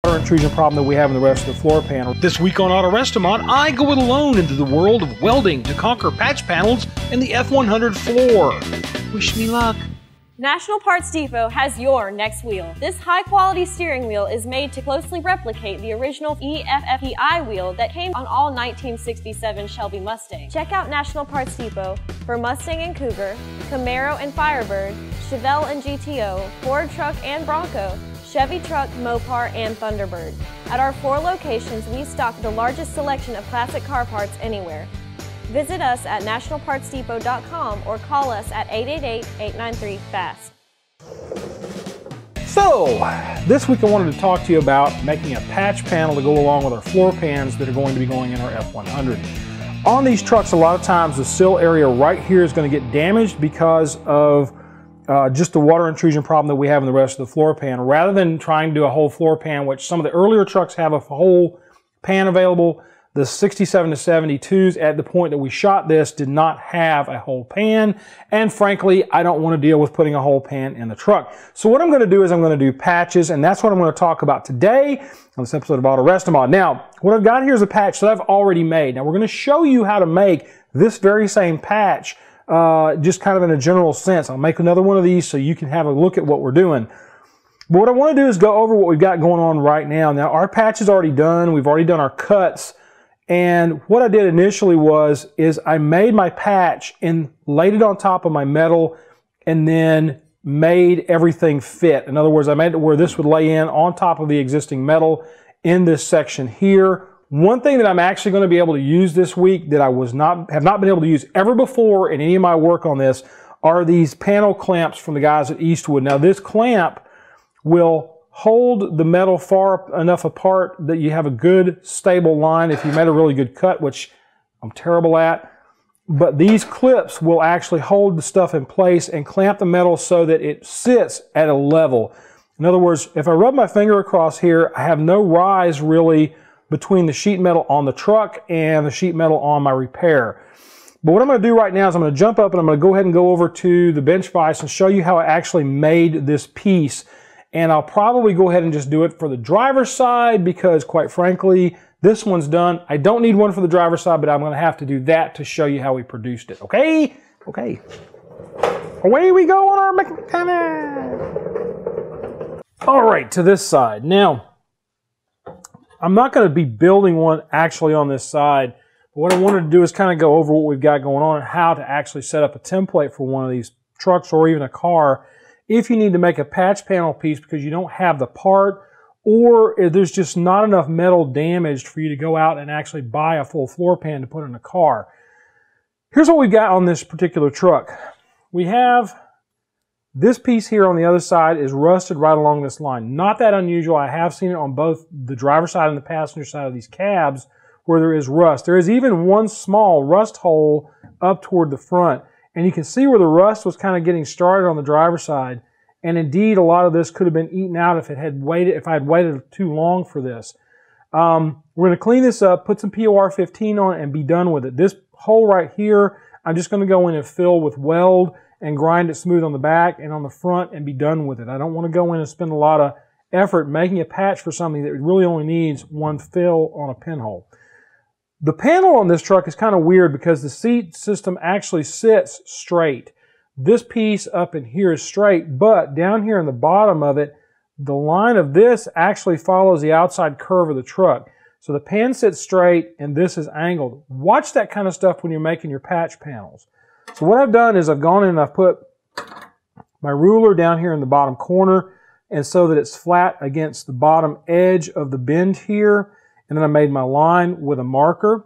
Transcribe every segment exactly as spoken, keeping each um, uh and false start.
intrusion problem that we have in the rest of the floor panel. This week on Auto Restomod, I go it alone into the world of welding to conquer patch panels in the F one hundred floor. Wish me luck. National Parts Depot has your next wheel. This high-quality steering wheel is made to closely replicate the original E F F E I wheel that came on all nineteen sixty-seven Shelby Mustangs. Check out National Parts Depot for Mustang and Cougar, Camaro and Firebird, Chevelle and G T O, Ford Truck and Bronco, Chevy Truck, Mopar, and Thunderbird. At our four locations, we stock the largest selection of classic car parts anywhere. Visit us at national parts depot dot com or call us at eight eight eight, eight nine three, F A S T. So, this week I wanted to talk to you about making a patch panel to go along with our floor pans that are going to be going in our F one hundred. On these trucks, a lot of times the sill area right here is going to get damaged because of uh, just the water intrusion problem that we have in the rest of the floor pan. Rather than trying to do a whole floor pan, which some of the earlier trucks have a whole pan available, the sixty-seven to seventy-twos at the point that we shot this did not have a whole pan, and frankly I don't want to deal with putting a whole pan in the truck. So what I'm going to do is I'm going to do patches, and that's what I'm going to talk about today on this episode of Auto Restomod. Now what I've got here is a patch that I've already made. Now we're going to show you how to make this very same patch uh, just kind of in a general sense. I'll make another one of these so you can have a look at what we're doing. But what I want to do is go over what we've got going on right now. Now our patch is already done. We've already done our cuts. And what I did initially was, is I made my patch and laid it on top of my metal and then made everything fit. In other words, I made it where this would lay in on top of the existing metal in this section here. One thing that I'm actually going to be able to use this week that I was not, have not been able to use ever before in any of my work on this are these panel clamps from the guys at Eastwood. Now this clamp will hold the metal far enough apart that you have a good stable line if you made a really good cut, which I'm terrible at. But these clips will actually hold the stuff in place and clamp the metal so that it sits at a level. In other words, if I rub my finger across here, I have no rise really between the sheet metal on the truck and the sheet metal on my repair. But what I'm going to do right now is I'm going to jump up and I'm going to go ahead and go over to the bench vise and show you how I actually made this piece. And I'll probably go ahead and just do it for the driver's side because, quite frankly, this one's done. I don't need one for the driver's side, but I'm going to have to do that to show you how we produced it. Okay? Okay. Away we go on our mechanic. All right, to this side. Now, I'm not going to be building one actually on this side. But what I wanted to do is kind of go over what we've got going on and how to actually set up a template for one of these trucks or even a car if you need to make a patch panel piece because you don't have the part, or if there's just not enough metal damaged for you to go out and actually buy a full floor pan to put in a car. Here's what we've got on this particular truck. We have this piece here on the other side is rusted right along this line. Not that unusual. I have seen it on both the driver's side and the passenger side of these cabs where there is rust. There is even one small rust hole up toward the front. And you can see where the rust was kind of getting started on the driver's side. And indeed, a lot of this could have been eaten out if it had waited, if I had waited too long for this. Um, we're going to clean this up, put some P O R fifteen on it, and be done with it. This hole right here, I'm just going to go in and fill with weld and grind it smooth on the back and on the front and be done with it. I don't want to go in and spend a lot of effort making a patch for something that really only needs one fill on a pinhole. The panel on this truck is kind of weird because the seat system actually sits straight. This piece up in here is straight, but down here in the bottom of it, the line of this actually follows the outside curve of the truck. So the pan sits straight and this is angled. Watch that kind of stuff when you're making your patch panels. So what I've done is I've gone in and I've put my ruler down here in the bottom corner and so that it's flat against the bottom edge of the bend here. And then I made my line with a marker.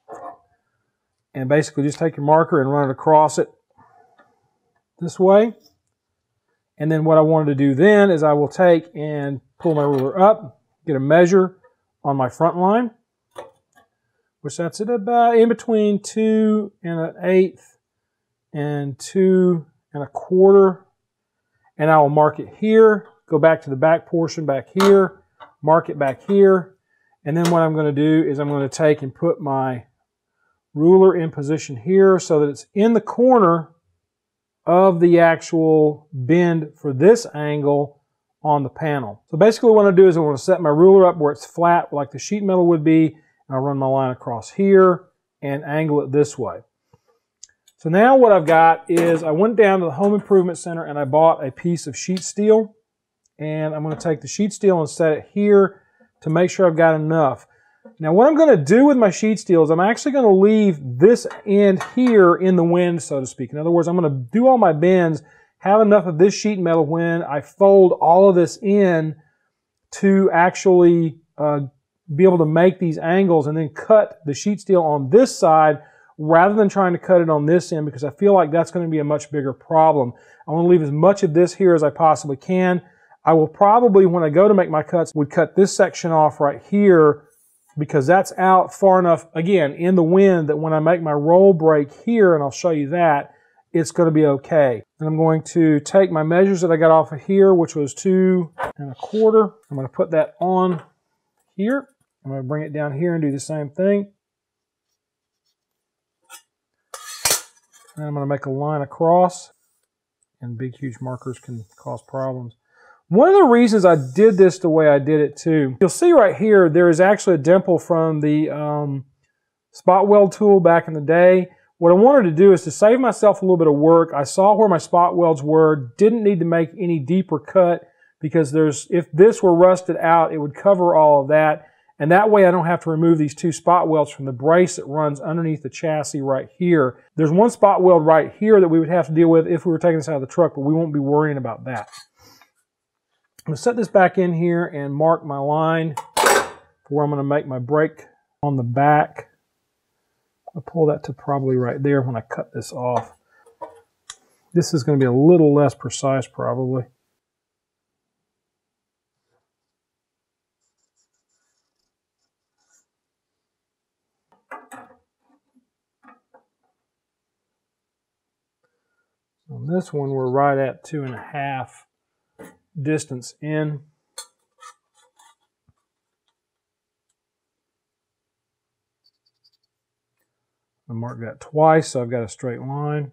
And basically just take your marker and run it across it this way. And then what I wanted to do then is I will take and pull my ruler up, get a measure on my front line, which sets it about in between two and an eighth and two and a quarter. And I will mark it here, go back to the back portion back here, mark it back here. And then what I'm going to do is I'm going to take and put my ruler in position here so that it's in the corner of the actual bend for this angle on the panel. So basically what I want to do is I want to set my ruler up where it's flat like the sheet metal would be, and I'll run my line across here and angle it this way. So now what I've got is I went down to the Home Improvement Center and I bought a piece of sheet steel, and I'm going to take the sheet steel and set it here to make sure I've got enough. Now what I'm going to do with my sheet steel is I'm actually going to leave this end here in the wind, so to speak. In other words, I'm going to do all my bends, have enough of this sheet metal when I fold all of this in to actually uh, be able to make these angles, and then cut the sheet steel on this side rather than trying to cut it on this end, because I feel like that's going to be a much bigger problem. I want to leave as much of this here as I possibly can. I will probably, when I go to make my cuts, would cut this section off right here, because that's out far enough, again, in the wind, that when I make my roll break here, and I'll show you that, it's going to be okay. And I'm going to take my measures that I got off of here, which was two and a quarter. I'm going to put that on here. I'm going to bring it down here and do the same thing. And I'm going to make a line across, and big, huge markers can cause problems. One of the reasons I did this the way I did it too, you'll see right here, there is actually a dimple from the um, spot weld tool back in the day. What I wanted to do is to save myself a little bit of work. I saw where my spot welds were, didn't need to make any deeper cut, because there's, if this were rusted out, it would cover all of that. And that way I don't have to remove these two spot welds from the brace that runs underneath the chassis right here. There's one spot weld right here that we would have to deal with if we were taking this out of the truck, but we won't be worrying about that. I'm going to set this back in here and mark my line for where I'm going to make my break on the back. I'll pull that to probably right there when I cut this off. This is going to be a little less precise probably. On this one, we're right at two and a half distance in. I marked that twice, so I've got a straight line.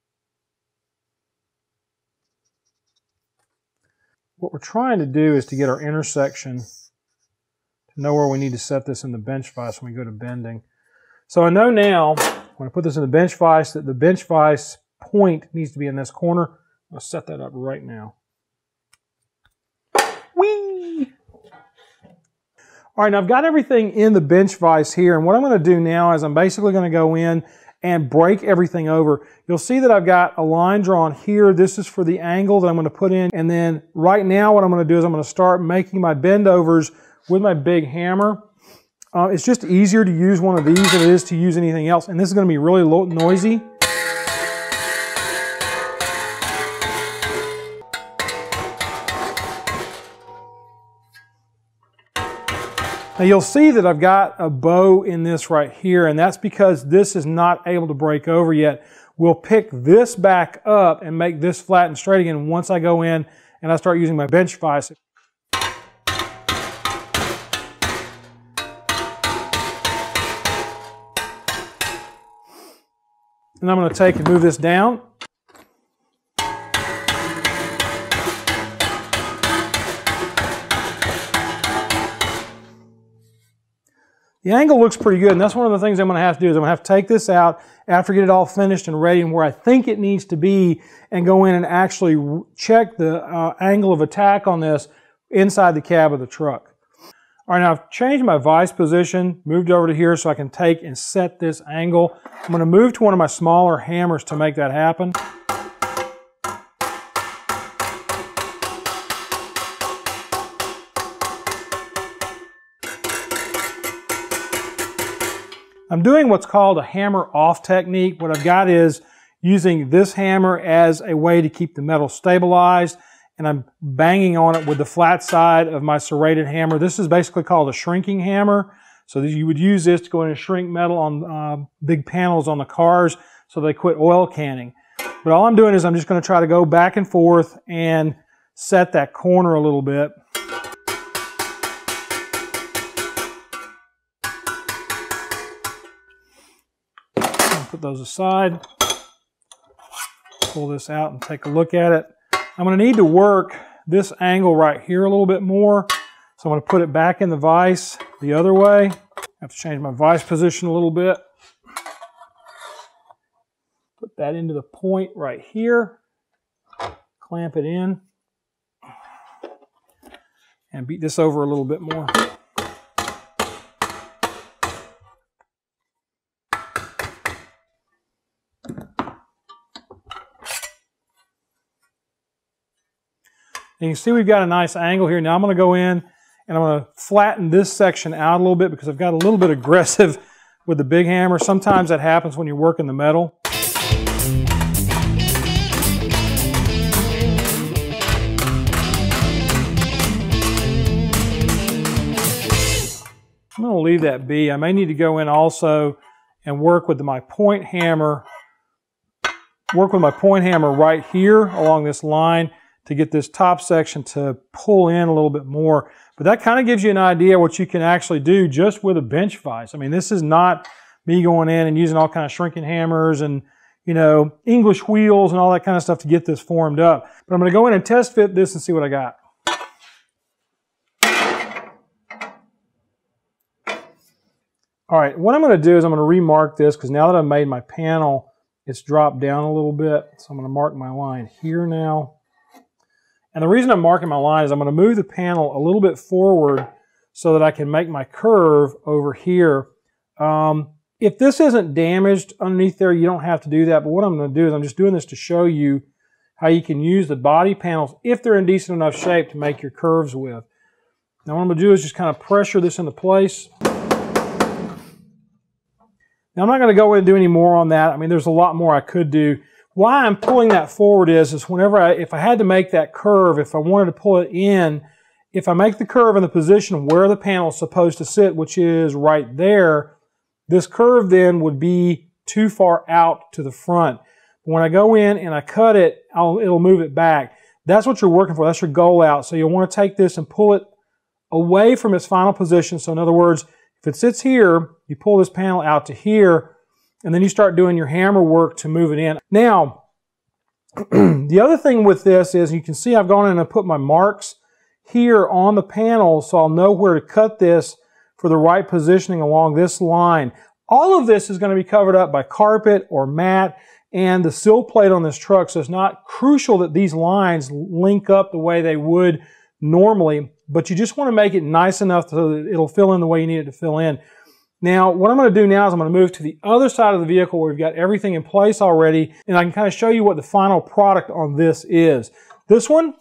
What we're trying to do is to get our intersection to know where we need to set this in the bench vise when we go to bending. So I know now, when I put this in the bench vise, that the bench vise point needs to be in this corner. I'll set that up right now. Whee! All right, now I've got everything in the bench vise here, and what I'm going to do now is I'm basically going to go in and break everything over. You'll see that I've got a line drawn here. This is for the angle that I'm going to put in, and then right now what I'm going to do is I'm going to start making my bend overs with my big hammer. Uh, it's just easier to use one of these than it is to use anything else, and this is going to be really low, noisy. Now you'll see that I've got a bow in this right here, and that's because this is not able to break over yet. We'll pick this back up and make this flat and straight again once I go in and I start using my bench vise. And I'm going to take and move this down. The angle looks pretty good, and that's one of the things I'm going to have to do is I'm going to have to take this out after I get it all finished and ready and where I think it needs to be, and go in and actually check the uh, angle of attack on this inside the cab of the truck. All right, now I've changed my vise position, moved over to here so I can take and set this angle. I'm going to move to one of my smaller hammers to make that happen. I'm doing what's called a hammer off technique. What I've got is using this hammer as a way to keep the metal stabilized, and I'm banging on it with the flat side of my serrated hammer. This is basically called a shrinking hammer. So you would use this to go in and shrink metal on uh, big panels on the cars so they quit oil canning. But all I'm doing is I'm just going to try to go back and forth and set that corner a little bit. Put those aside, pull this out and take a look at it. I'm going to need to work this angle right here a little bit more. So I'm going to put it back in the vise the other way. I have to change my vise position a little bit. Put that into the point right here. Clamp it in. And beat this over a little bit more. And you can see we've got a nice angle here. Now I'm going to go in and I'm going to flatten this section out a little bit because I've got a little bit aggressive with the big hammer. Sometimes that happens when you're working the metal. I'm going to leave that be. I may need to go in also and work with my point hammer, work with my point hammer right here along this line to get this top section to pull in a little bit more. But that kind of gives you an idea what you can actually do just with a bench vise. I mean, this is not me going in and using all kind of shrinking hammers and, you know, English wheels and all that kind of stuff to get this formed up. But I'm going to go in and test fit this and see what I got. All right, what I'm going to do is I'm going to remark this because now that I've made my panel, it's dropped down a little bit. So I'm going to mark my line here now. And the reason I'm marking my line is I'm going to move the panel a little bit forward so that I can make my curve over here. Um, if this isn't damaged underneath there, you don't have to do that. But what I'm going to do is I'm just doing this to show you how you can use the body panels if they're in decent enough shape to make your curves with. Now what I'm going to do is just kind of pressure this into place. Now I'm not going to go in and do any more on that. I mean, there's a lot more I could do. Why I'm pulling that forward is, is whenever I, if I had to make that curve, if I wanted to pull it in, if I make the curve in the position where the panel is supposed to sit, which is right there, this curve then would be too far out to the front. When I go in and I cut it, I'll, it'll move it back. That's what you're working for. That's your goal out. So you'll want to take this and pull it away from its final position. So in other words, if it sits here, you pull this panel out to here, and then you start doing your hammer work to move it in. Now, the other thing with this is you can see I've gone in and put my marks here on the panel so I'll know where to cut this for the right positioning along this line. All of this is going to be covered up by carpet or mat and the sill plate on this truck, so it's not crucial that these lines link up the way they would normally, but you just want to make it nice enough so that it'll fill in the way you need it to fill in. Now, what I'm going to do now is I'm going to move to the other side of the vehicle where we've got everything in place already, and I can kind of show you what the final product on this is. This one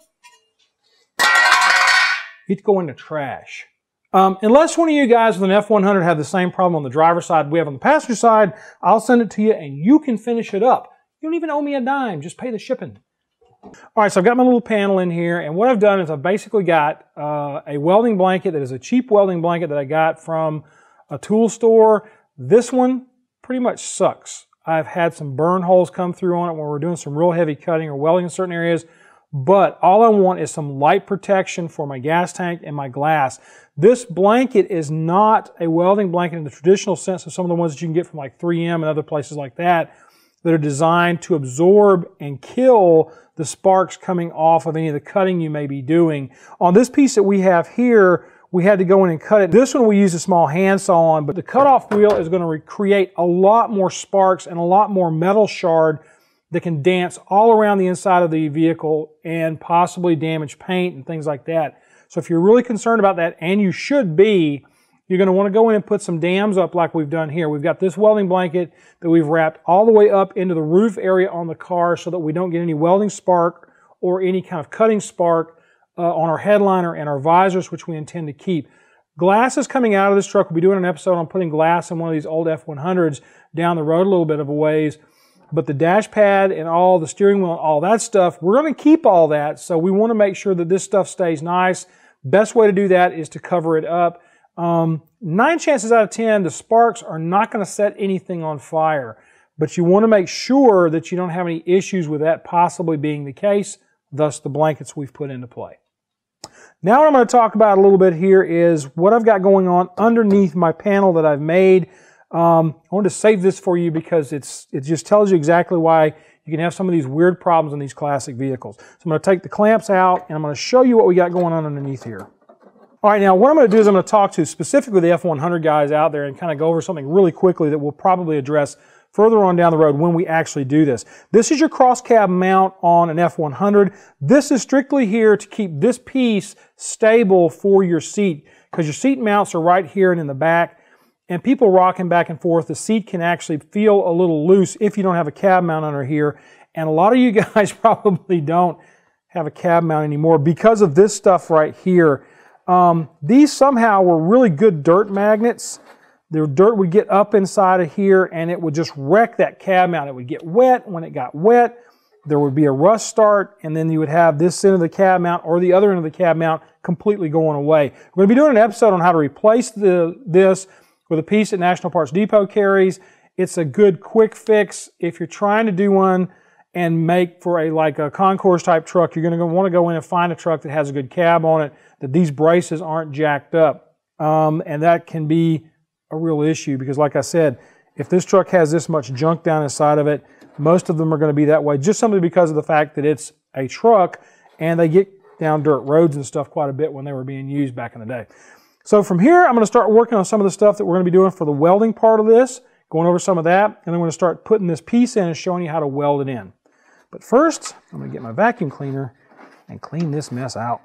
needs to go into trash. Um, unless one of you guys with an F one hundred have the same problem on the driver's side we have on the passenger side, I'll send it to you and you can finish it up. You don't even owe me a dime, just pay the shipping. All right, so I've got my little panel in here, and what I've done is I've basically got uh, a welding blanket that is a cheap welding blanket that I got from a tool store. This one pretty much sucks. I've had some burn holes come through on it when we're doing some real heavy cutting or welding in certain areas, but all I want is some light protection for my gas tank and my glass. This blanket is not a welding blanket in the traditional sense of some of the ones that you can get from like three M and other places like that that are designed to absorb and kill the sparks coming off of any of the cutting you may be doing. On this piece that we have here, we had to go in and cut it. This one we used a small handsaw on, but the cutoff wheel is going to create a lot more sparks and a lot more metal shard that can dance all around the inside of the vehicle and possibly damage paint and things like that. So if you're really concerned about that, and you should be, you're going to want to go in and put some dams up like we've done here. We've got this welding blanket that we've wrapped all the way up into the roof area on the car so that we don't get any welding spark or any kind of cutting spark Uh, on our headliner and our visors, which we intend to keep. Glass is coming out of this truck. We'll be doing an episode on putting glass in one of these old F one hundreds down the road a little bit of a ways. But the dash pad and all the steering wheel and all that stuff, we're going to keep all that. So we want to make sure that this stuff stays nice. Best way to do that is to cover it up. Um, nine chances out of ten, the sparks are not going to set anything on fire. But you want to make sure that you don't have any issues with that possibly being the case, thus the blankets we've put into play. Now what I'm going to talk about a little bit here is what I've got going on underneath my panel that I've made. Um, I wanted to save this for you because it's it just tells you exactly why you can have some of these weird problems in these classic vehicles. So I'm going to take the clamps out, and I'm going to show you what we got going on underneath here. All right, now what I'm going to do is I'm going to talk to specifically the F one hundred guys out there and kind of go over something really quickly that we'll probably address further on down the road when we actually do this. This is your cross cab mount on an F one hundred. This is strictly here to keep this piece stable for your seat, because your seat mounts are right here and in the back, and people rocking back and forth, the seat can actually feel a little loose if you don't have a cab mount under here, and a lot of you guys probably don't have a cab mount anymore because of this stuff right here. Um, these somehow were really good dirt magnets. The dirt would get up inside of here and it would just wreck that cab mount. It would get wet. When it got wet, there would be a rust start, and then you would have this end of the cab mount or the other end of the cab mount completely going away. We're going to be doing an episode on how to replace the, this with a piece that National Parts Depot carries. It's a good quick fix if you're trying to do one and make for a like a concourse type truck. You're going to want to go in and find a truck that has a good cab on it, that these braces aren't jacked up. Um, and that can be a real issue because, like I said, if this truck has this much junk down inside of it, most of them are going to be that way, just simply because of the fact that it's a truck and they get down dirt roads and stuff quite a bit when they were being used back in the day. So from here, I'm going to start working on some of the stuff that we're going to be doing for the welding part of this, going over some of that, and then I'm going to start putting this piece in and showing you how to weld it in. But first, I'm going to get my vacuum cleaner and clean this mess out.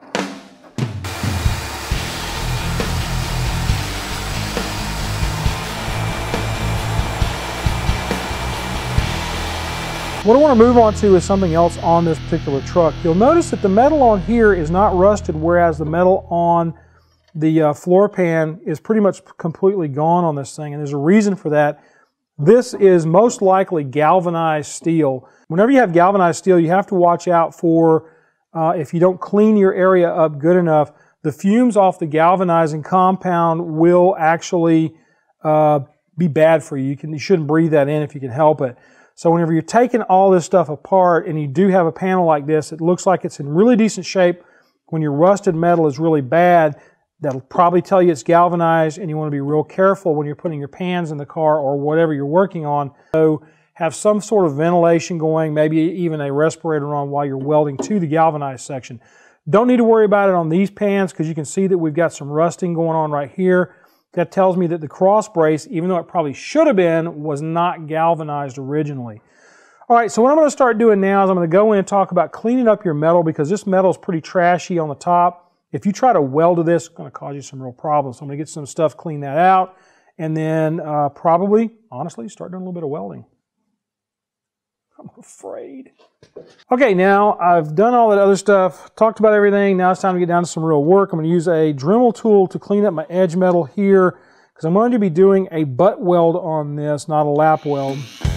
What I want to move on to is something else on this particular truck. You'll notice that the metal on here is not rusted, whereas the metal on the uh, floor pan is pretty much completely gone on this thing, and there's a reason for that. This is most likely galvanized steel. Whenever you have galvanized steel, you have to watch out for, uh, if you don't clean your area up good enough, the fumes off the galvanizing compound will actually uh, be bad for you. You, can, you shouldn't breathe that in if you can help it. So whenever you're taking all this stuff apart and you do have a panel like this, it looks like it's in really decent shape. When your rusted metal is really bad, that'll probably tell you it's galvanized, and you want to be real careful when you're putting your pans in the car or whatever you're working on. So have some sort of ventilation going, maybe even a respirator on while you're welding to the galvanized section. Don't need to worry about it on these pans because you can see that we've got some rusting going on right here. That tells me that the cross brace, even though it probably should have been, was not galvanized originally. All right, so what I'm going to start doing now is I'm going to go in and talk about cleaning up your metal, because this metal is pretty trashy on the top. If you try to weld to this, it's going to cause you some real problems. So I'm going to get some stuff, clean that out, and then uh, probably, honestly, start doing a little bit of welding. I'm afraid. Okay, now I've done all that other stuff, talked about everything. Now it's time to get down to some real work. I'm going to use a Dremel tool to clean up my edge metal here, because I'm going to be doing a butt weld on this, not a lap weld.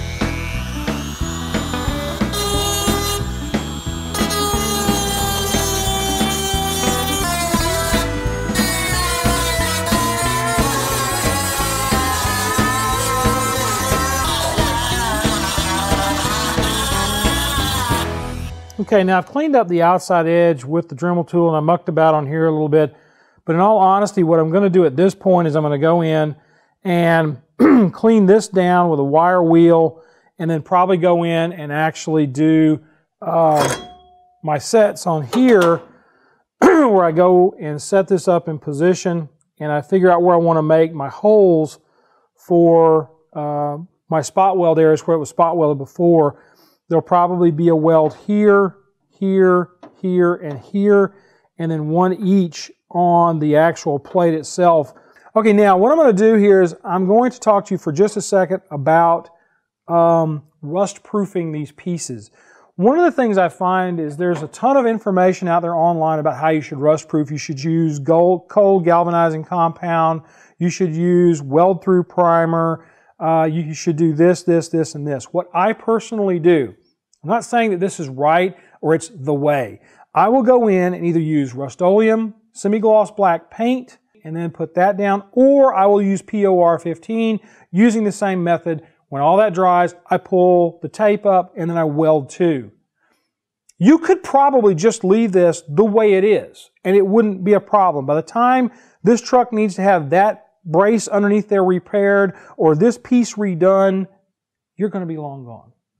Okay, now I've cleaned up the outside edge with the Dremel tool, and I mucked about on here a little bit. But in all honesty, what I'm going to do at this point is I'm going to go in and clean this down with a wire wheel, and then probably go in and actually do uh, my sets on here where I go and set this up in position, and I figure out where I want to make my holes for uh, my spot weld areas where it was spot welded before. There'll probably be a weld here, here, here, and here, and then one each on the actual plate itself. Okay, now what I'm going to do here is I'm going to talk to you for just a second about um, rust proofing these pieces. One of the things I find is there's a ton of information out there online about how you should rust proof. You should use gold, cold galvanizing compound. You should use weld through primer. Uh, you should do this, this, this, and this. What I personally do, I'm not saying that this is right or it's the way. I will go in and either use Rust-Oleum semi-gloss black paint and then put that down, or I will use P O R fifteen using the same method. When all that dries, I pull the tape up and then I weld to. You could probably just leave this the way it is and it wouldn't be a problem. By the time this truck needs to have that brace underneath there repaired or this piece redone, you're going to be long gone.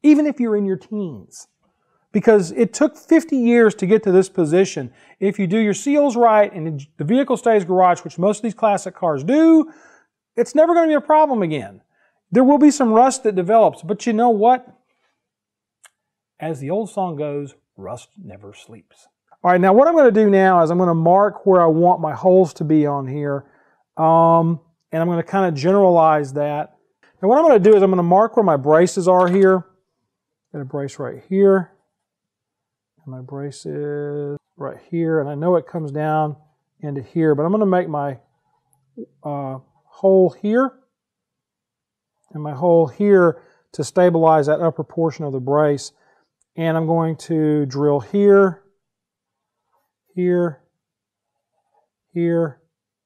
even if you're in your teens. Because it took fifty years to get to this position. If you do your seals right and the vehicle stays garage, which most of these classic cars do, it's never going to be a problem again. There will be some rust that develops, but you know what? As the old song goes, rust never sleeps. All right, now what I'm going to do now is I'm going to mark where I want my holes to be on here, um, and I'm going to kind of generalize that. Now what I'm going to do is I'm going to mark where my braces are here. Got a brace right here. And my brace is right here, and I know it comes down into here, but I'm going to make my uh, hole here and my hole here to stabilize that upper portion of the brace. And I'm going to drill here, here, here,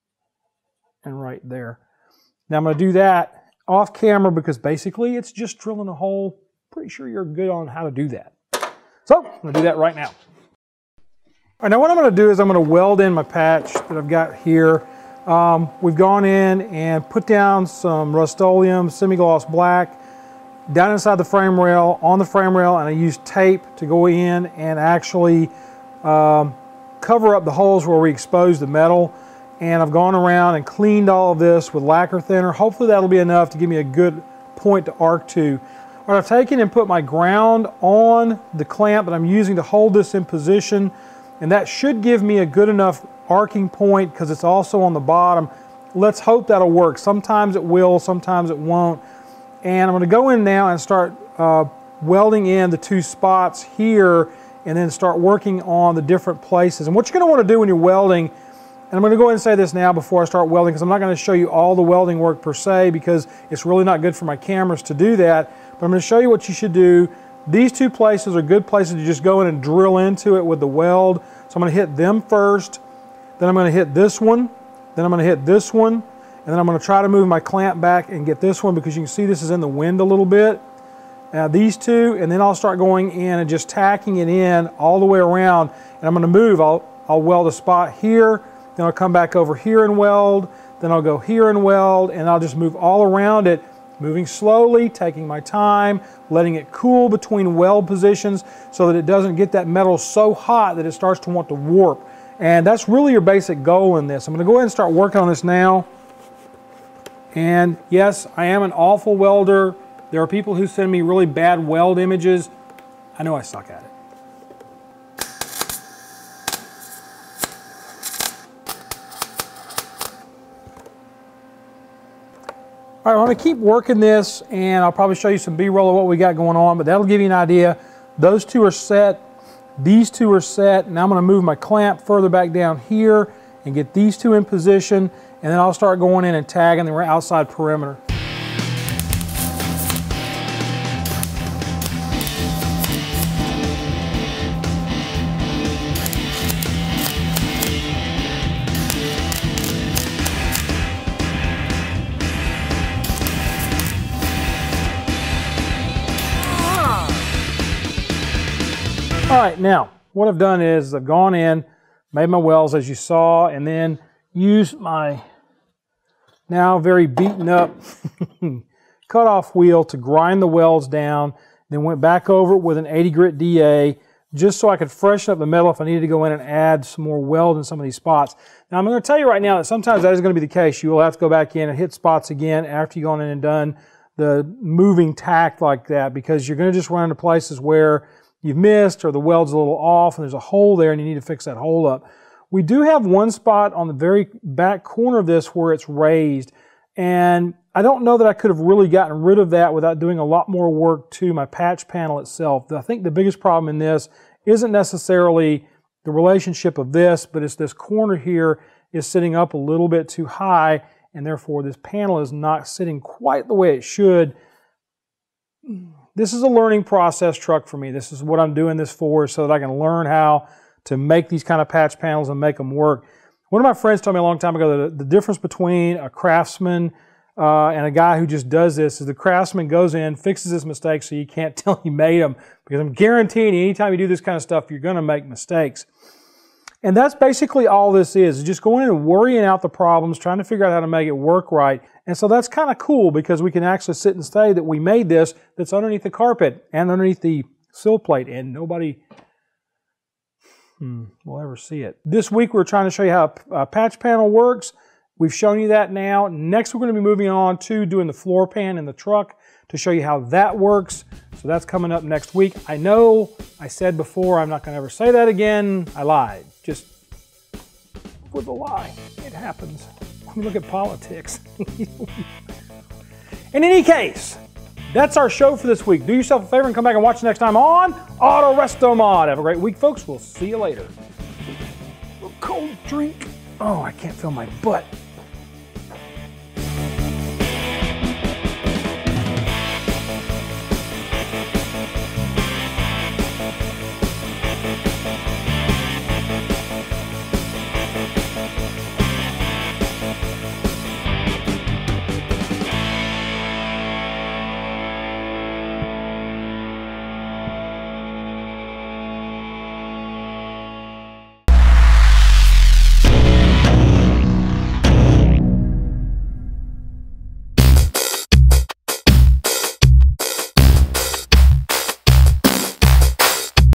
and right there. Now I'm going to do that off camera because basically it's just drilling a hole. Pretty sure you're good on how to do that. So I'm going to do that right now. All right, now what I'm going to do is I'm going to weld in my patch that I've got here. Um, we've gone in and put down some Rust-Oleum semi-gloss black down inside the frame rail, on the frame rail, and I used tape to go in and actually um, cover up the holes where we exposed the metal. And I've gone around and cleaned all of this with lacquer thinner. Hopefully that'll be enough to give me a good point to arc to. All right, I've taken and put my ground on the clamp that I'm using to hold this in position, and that should give me a good enough arcing point because it's also on the bottom. Let's hope that'll work. Sometimes it will, sometimes it won't. And I'm going to go in now and start uh, welding in the two spots here and then start working on the different places. And what you're going to want to do when you're welding, and I'm going to go ahead and say this now before I start welding because I'm not going to show you all the welding work per se because it's really not good for my cameras to do that. But I'm going to show you what you should do. These two places are good places to just go in and drill into it with the weld. So I'm going to hit them first. Then I'm going to hit this one. Then I'm going to hit this one. And then I'm going to try to move my clamp back and get this one because you can see this is in the wind a little bit. Now these two, and then I'll start going in and just tacking it in all the way around. And I'm going to move. I'll, I'll weld a spot here. Then I'll come back over here and weld. Then I'll go here and weld. And I'll just move all around it. Moving slowly, taking my time, letting it cool between weld positions so that it doesn't get that metal so hot that it starts to want to warp. And that's really your basic goal in this. I'm going to go ahead and start working on this now. And yes, I am an awful welder. There are people who send me really bad weld images. I know I suck at it. All right, I'm going to keep working this, and I'll probably show you some B-roll of what we got going on, but that'll give you an idea. Those two are set. These two are set. Now I'm going to move my clamp further back down here and get these two in position, and then I'll start going in and tagging the outside perimeter. All right, now what I've done is I've gone in, made my welds as you saw, and then used my now very beaten up cutoff wheel to grind the welds down, then went back over it with an eighty grit D A just so I could freshen up the metal if I needed to go in and add some more weld in some of these spots. Now I'm going to tell you right now that sometimes that is going to be the case. You will have to go back in and hit spots again after you've gone in and done the moving tack like that because you're going to just run into places where you've missed or the weld's a little off and there's a hole there and you need to fix that hole up. We do have one spot on the very back corner of this where it's raised, and I don't know that I could have really gotten rid of that without doing a lot more work to my patch panel itself. I think the biggest problem in this isn't necessarily the relationship of this, but it's this corner here is sitting up a little bit too high, and therefore this panel is not sitting quite the way it should. This is a learning process truck for me. This is what I'm doing this for so that I can learn how to make these kind of patch panels and make them work. One of my friends told me a long time ago that the difference between a craftsman uh, and a guy who just does this is the craftsman goes in, fixes his mistakes so you can't tell he made them, because I'm guaranteeing you anytime you do this kind of stuff, you're going to make mistakes. And that's basically all this is, is just going in and worrying out the problems, trying to figure out how to make it work right. And so that's kind of cool because we can actually sit and say that we made this that's underneath the carpet and underneath the sill plate, and nobody hmm, will ever see it. This week we're trying to show you how a patch panel works. We've shown you that now. Next we're going to be moving on to doing the floor pan in the truck to show you how that works. So that's coming up next week. I know I said before I'm not going to ever say that again. I lied. Just with a lie. It happens. I mean, look at politics. In any case, that's our show for this week. Do yourself a favor and come back and watch next time on Auto Resto Mod. Have a great week, folks. We'll see you later. A cold drink. Oh, I can't feel my butt.